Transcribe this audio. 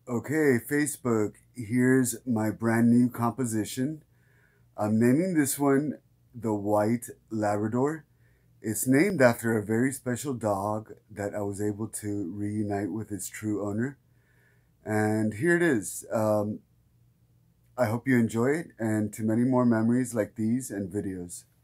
Okay, Facebook, here's my brand new composition. I'm naming this one the White Labrador. It's named after a very special dog that I was able to reunite with its true owner. And here it is. I hope you enjoy it, and to many more memories like these and videos.